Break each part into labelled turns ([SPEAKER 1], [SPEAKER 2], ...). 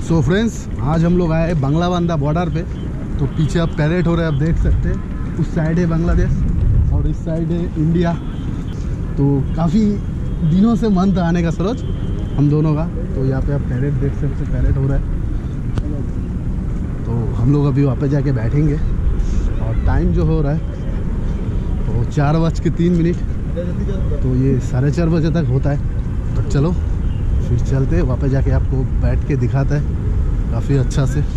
[SPEAKER 1] So friends, आज हम लोग आए बांग्ला बांधा बॉर्डर पे। तो पीछे अब पैरेड हो रहा है, आप देख सकते हैं। उस साइड है बांग्लादेश और इस साइड है इंडिया। तो काफ़ी दिनों से मन था आने का सरोज हम दोनों का। तो यहाँ पे आप पैरेड देख सकते हैं, पैरेड हो रहा है। तो हम लोग अभी वहाँ पे जाके बैठेंगे और टाइम जो हो रहा है तो 4:03। तो ये 4:30 बजे तक होता है। तो चलो फिर चलते वहाँ पे जाके आपको बैठ के दिखाता है काफ़ी अच्छा से।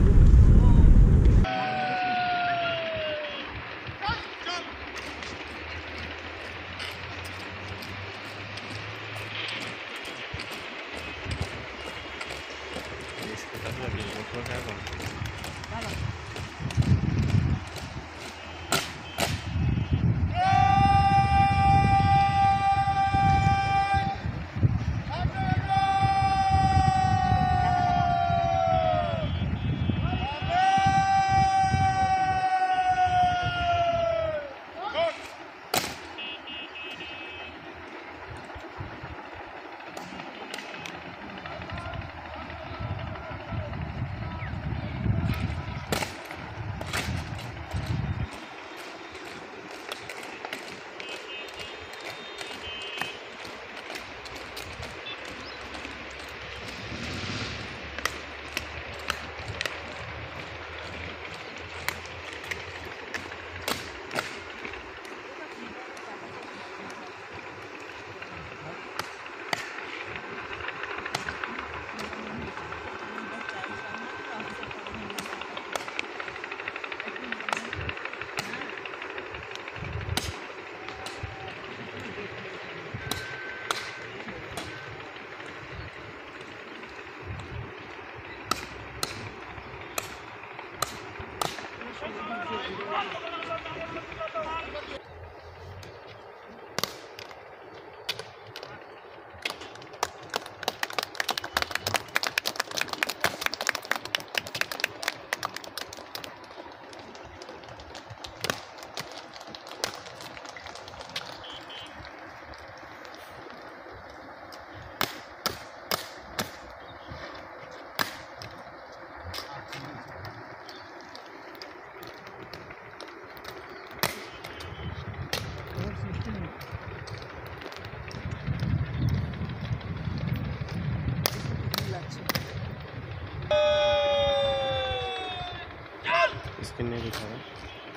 [SPEAKER 2] स्क्रीन नहीं दिखा रहा,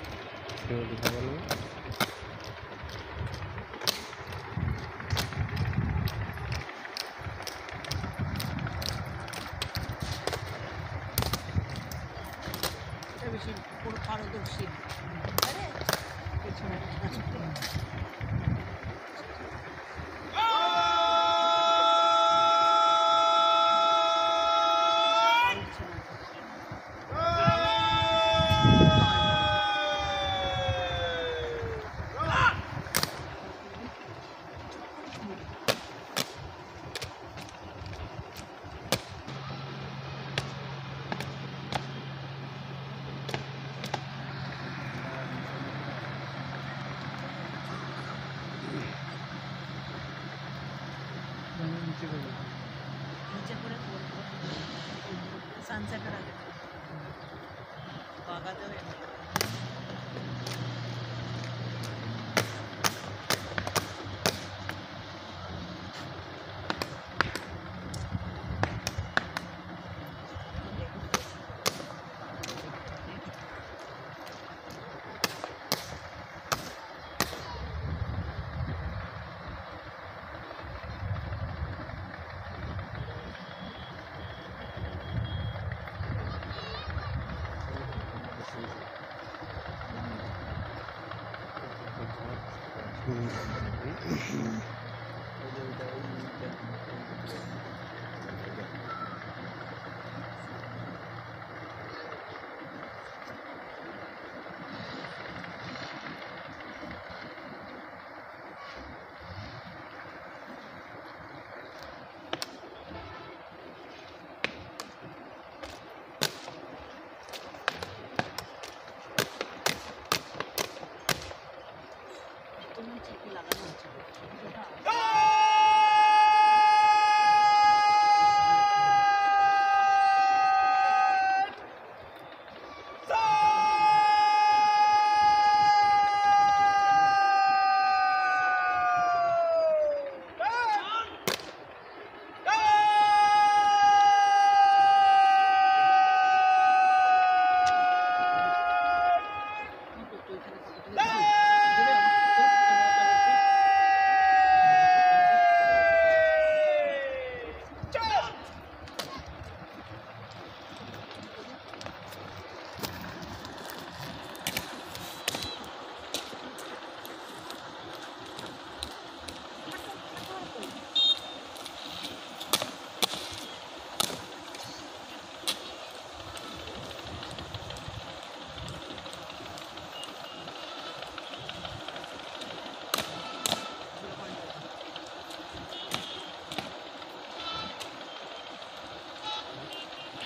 [SPEAKER 2] क्यों दिखा रहा नहीं?
[SPEAKER 3] सनसेट बागा লাগানো হচ্ছে।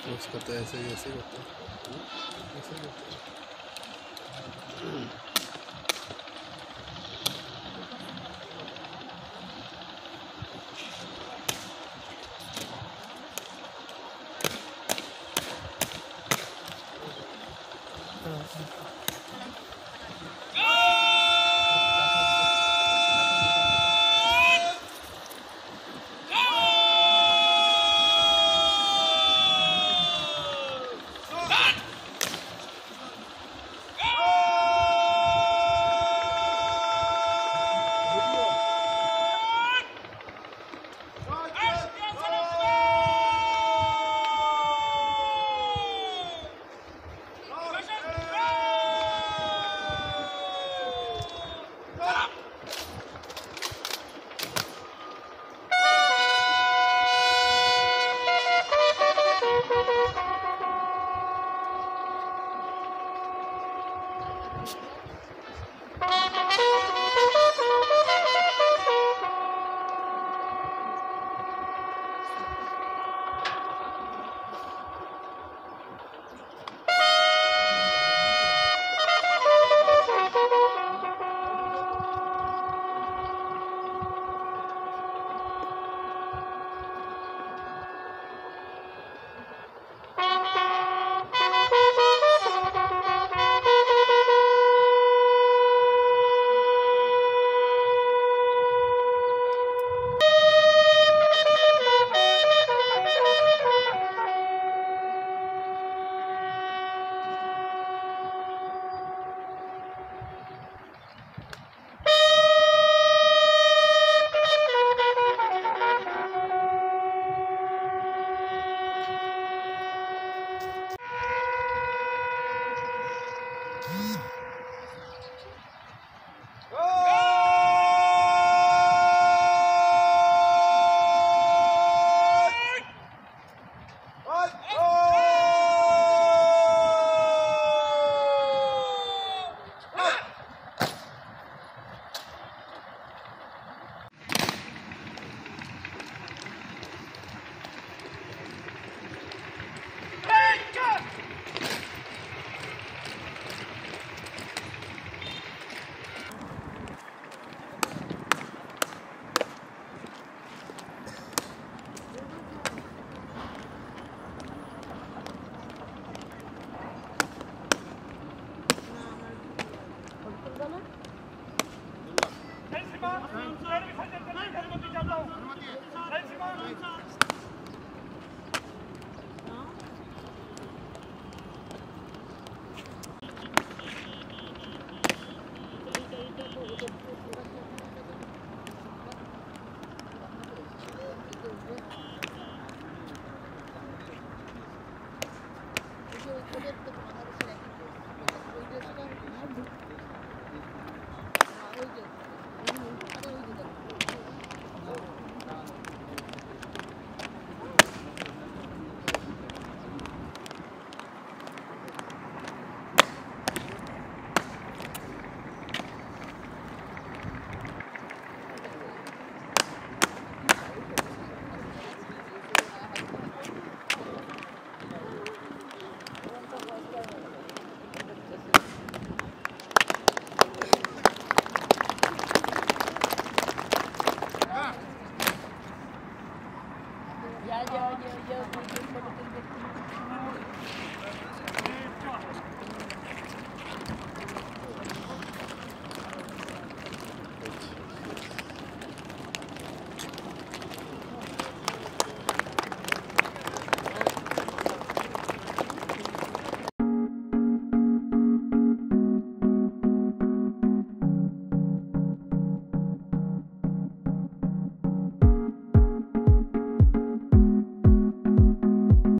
[SPEAKER 1] पोस्ट करते हैं ऐसे ही करते हैं ऐसे ही करते हैं।
[SPEAKER 3] Forget the